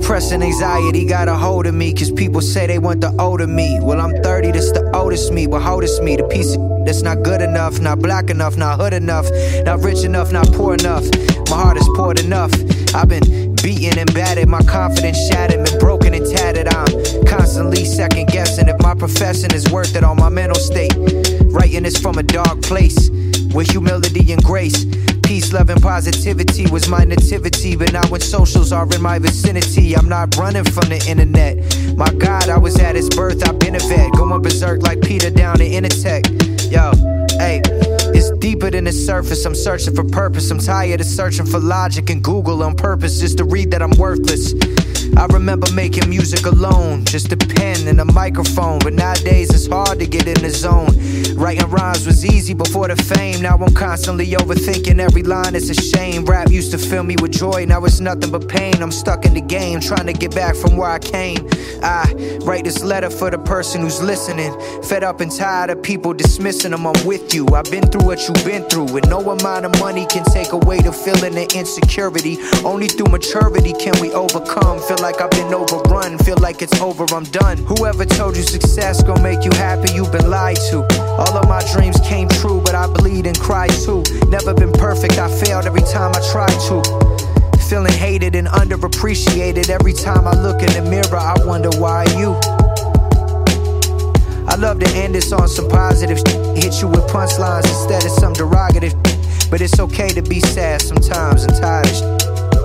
Depression, anxiety got a hold of me, cause people say they want the older me. Well, I'm 30, that's the oldest me, but oldest me, the piece of that's not good enough, not black enough, not hood enough, not rich enough, not poor enough. My heart is poured enough. I've been beaten and battered, my confidence shattered, been broken and tattered. I'm constantly second guessing if my profession is worth it on my mental state. Writing this from a dark place, with humility and grace. Peace, love, and positivity was my nativity. But now when socials are in my vicinity, I'm not running from the internet. My God, I was at his birth, I've been a vet, going berserk like Peter down in Intertech. Yo, hey, it's deeper than the surface. I'm searching for purpose. I'm tired of searching for logic and Google on purpose just to read that I'm worthless. I remember making music alone, just a pen and a microphone. But nowadays it's hard to get in the zone. Writing rhymes was easy before the fame. Now I'm constantly overthinking every line, it's a shame. Rap used to fill me with joy, now it's nothing but pain. I'm stuck in the game, trying to get back from where I came. I write this letter for the person who's listening. Fed up and tired of people dismissing them, I'm with you. I've been through what you've been through, and no amount of money can take away the feeling of insecurity. Only through maturity can we overcome. Feel like I've been overrun, feel like it's over, I'm done. Whoever told you success gon' make you happy, you've been lied to. All of my dreams came true, but I bleed and cry too. Never been perfect, I failed every time I tried to. Feeling hated and underappreciated. Every time I look in the mirror, I wonder why you. I love to end this on some positive shit. Hit you with punchlines instead of some derogative shit. But it's okay to be sad sometimes and tired of shit,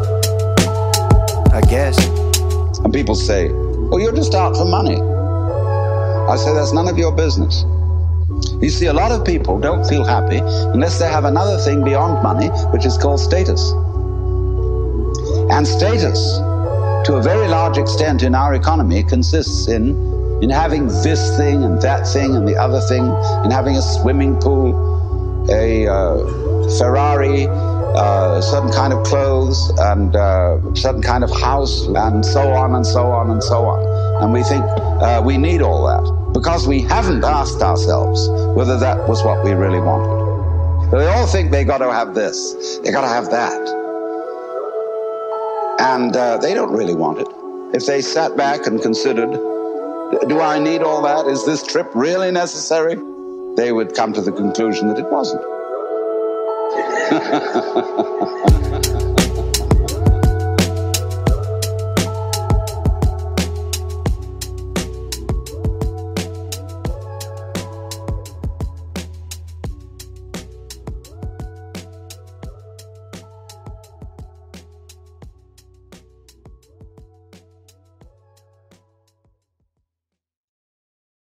I guess. And people say, well, you're just out for money. I say, that's none of your business. You see, a lot of people don't feel happy unless they have another thing beyond money, which is called status. And status, to a very large extent in our economy, consists in having this thing and that thing and the other thing, in having a swimming pool, a Ferrari, certain kind of clothes, and certain kind of house, and so on and so on and so on. And we think we need all that because we haven't asked ourselves whether that was what we really wanted. They all think they got to have this, they got to have that. And they don't really want it. If they sat back and considered, do I need all that? Is this trip really necessary? They would come to the conclusion that it wasn't.